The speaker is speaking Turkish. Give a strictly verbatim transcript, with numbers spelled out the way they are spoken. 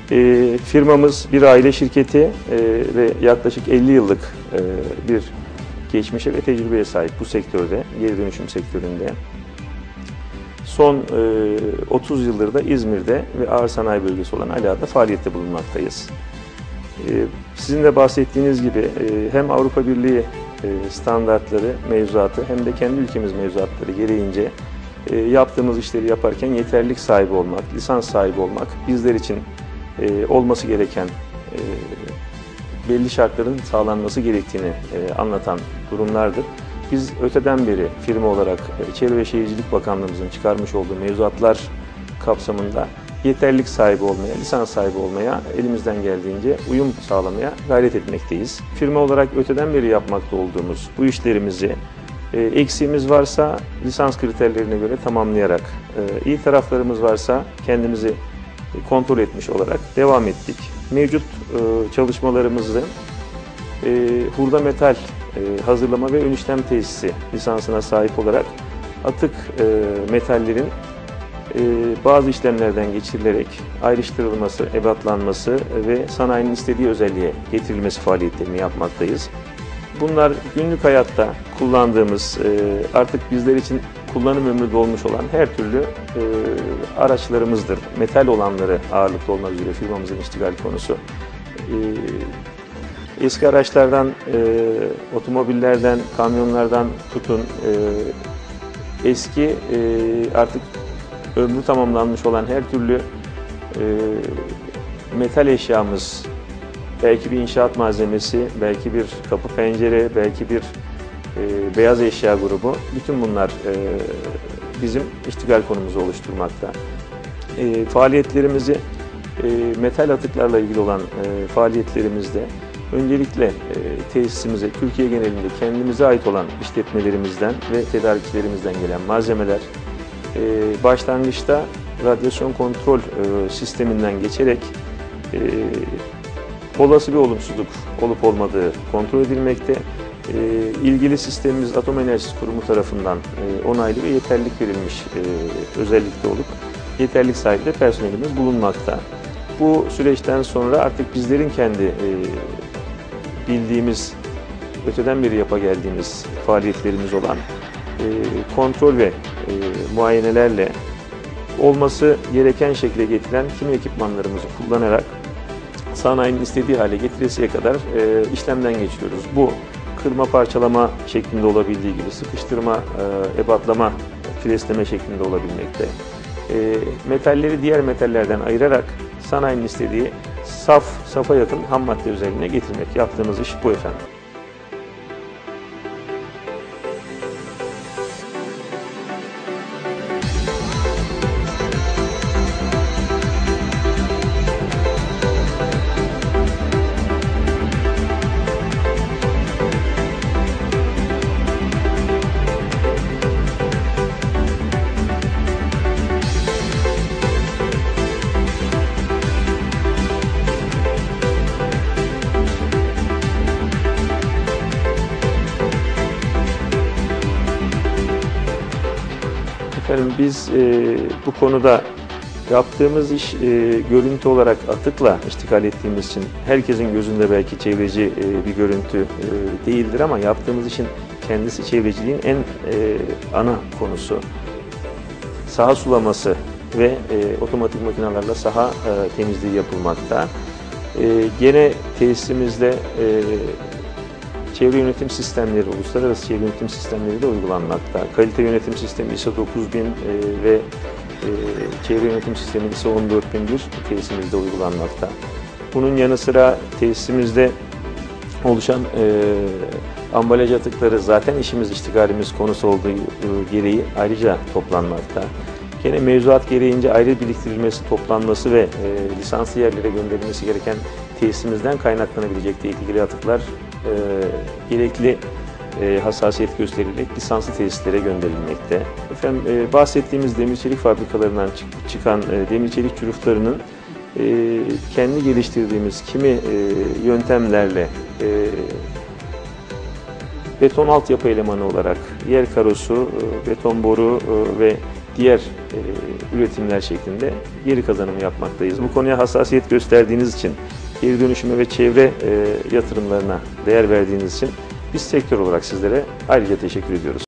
E, firmamız bir aile şirketi e, ve yaklaşık elli yıllık e, bir geçmişe ve tecrübeye sahip bu sektörde, geri dönüşüm sektöründe. Son e, otuz yıldır da İzmir'de ve ağır sanayi bölgesi olan Ala'da faaliyette bulunmaktayız. E, sizin de bahsettiğiniz gibi e, hem Avrupa Birliği e, standartları, mevzuatı hem de kendi ülkemiz mevzuatları gereğince e, yaptığımız işleri yaparken yeterlilik sahibi olmak, lisans sahibi olmak bizler için e, olması gereken e, belli şartların sağlanması gerektiğini e, anlatan durumlardır. Biz öteden beri firma olarak e, Çevre ve Şehircilik Bakanlığımızın çıkarmış olduğu mevzuatlar kapsamında yeterlilik sahibi olmaya, lisans sahibi olmaya, elimizden geldiğince uyum sağlamaya gayret etmekteyiz. Firma olarak öteden beri yapmakta olduğumuz bu işlerimizi e, eksiğimiz varsa lisans kriterlerine göre tamamlayarak, e, iyi taraflarımız varsa kendimizi kontrol etmiş olarak devam ettik. Mevcut e, çalışmalarımızı e, hurda metal e, hazırlama ve ön işlem tesisi lisansına sahip olarak atık e, metallerin e, bazı işlemlerden geçirilerek ayrıştırılması, ebatlanması ve sanayinin istediği özelliğe getirilmesi faaliyetlerini yapmaktayız. Bunlar günlük hayatta kullandığımız, e, artık bizler için kullanım ömrü dolmuş olan her türlü e, araçlarımızdır. Metal olanları ağırlıklı olmak üzere firmamızın iştigal konusu. E, eski araçlardan, e, otomobillerden, kamyonlardan tutun, e, eski e, artık ömrü tamamlanmış olan her türlü e, metal eşyamız, belki bir inşaat malzemesi, belki bir kapı pencere, belki bir e, beyaz eşya grubu, bütün bunlar e, bizim iştigal konumuzu oluşturmakta. E, faaliyetlerimizi, e, metal atıklarla ilgili olan e, faaliyetlerimizde öncelikle e, tesisimize, Türkiye genelinde kendimize ait olan işletmelerimizden ve tedarikçilerimizden gelen malzemeler, e, başlangıçta radyasyon kontrol e, sisteminden geçerek e, olası bir olumsuzluk olup olmadığı kontrol edilmekte. E, ilgili sistemimiz Atom Enerjisi Kurumu tarafından e, onaylı ve yeterlilik verilmiş e, özellikte olup yeterlilik sahibi de personelimiz bulunmakta. Bu süreçten sonra artık bizlerin kendi e, bildiğimiz, öteden beri yapa geldiğimiz faaliyetlerimiz olan e, kontrol ve e, muayenelerle olması gereken şekle getirilen kimi ekipmanlarımızı kullanarak sanayinin istediği hale getiresiye kadar e, işlemden geçiyoruz. Bu kırma, parçalama şeklinde olabildiği gibi sıkıştırma, e, ebatlama, filesleme şeklinde olabilmekte. E, metalleri diğer metallerden ayırarak sanayinin istediği saf, safa yakın ham madde özelliğine getirmek. Yaptığımız iş bu efendim. Efendim biz e, bu konuda yaptığımız iş e, görüntü olarak atıkla iştigal ettiğimiz için herkesin gözünde belki çevreci e, bir görüntü e, değildir ama yaptığımız işin kendisi çevreciliğin en e, ana konusu. Saha sulaması ve e, otomatik makinelerle saha e, temizliği yapılmakta. E, gene tesisimizde e, çevre yönetim sistemleri, uluslararası çevre yönetim sistemleri de uygulanmakta. Kalite yönetim sistemi ISO dokuz bin e, ve e, çevre yönetim sistemi ISO on dört bin bir tesisimizde uygulanmakta. Bunun yanı sıra tesisimizde oluşan e, ambalaj atıkları zaten işimiz, iştigalimiz konusu olduğu e, gereği ayrıca toplanmakta. Gene mevzuat gereğince ayrı biriktirilmesi, toplanması ve e, lisanslı yerlere gönderilmesi gereken tesisimizden kaynaklanabilecek ilgili atıklar e, gerekli e, hassasiyet gösterilerek lisanslı tesislere gönderilmekte. Efendim, e, bahsettiğimiz demir çelik fabrikalarından çık çıkan e, demir çelik çürüklerinin e, kendi geliştirdiğimiz kimi e, yöntemlerle e, beton altyapı elemanı olarak yer karosu, e, beton boru e, ve diğer e, üretimler şeklinde geri kazanım yapmaktayız. Bu konuya hassasiyet gösterdiğiniz için, geri dönüşüme ve çevre e, yatırımlarına değer verdiğiniz için biz sektör olarak sizlere ayrıca teşekkür ediyoruz.